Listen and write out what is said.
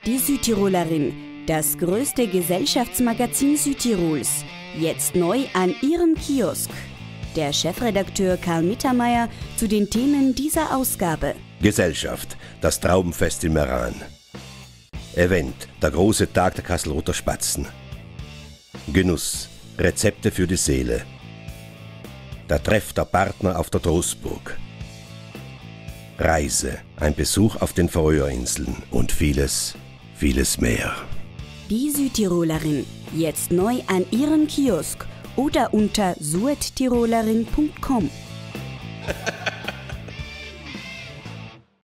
Die Südtirolerin, das größte Gesellschaftsmagazin Südtirols, jetzt neu an Ihrem Kiosk. Der Chefredakteur Karl Mittermeier zu den Themen dieser Ausgabe. Gesellschaft, das Traubenfest in Meran. Event, der große Tag der Kastelruther Spatzen. Genuss, Rezepte für die Seele. Der Treff der Partner auf der Trostburg. Reise, ein Besuch auf den Färöerinseln und vieles, vieles mehr. Die Südtirolerin, jetzt neu an Ihrem Kiosk oder unter suedtirolerin.com.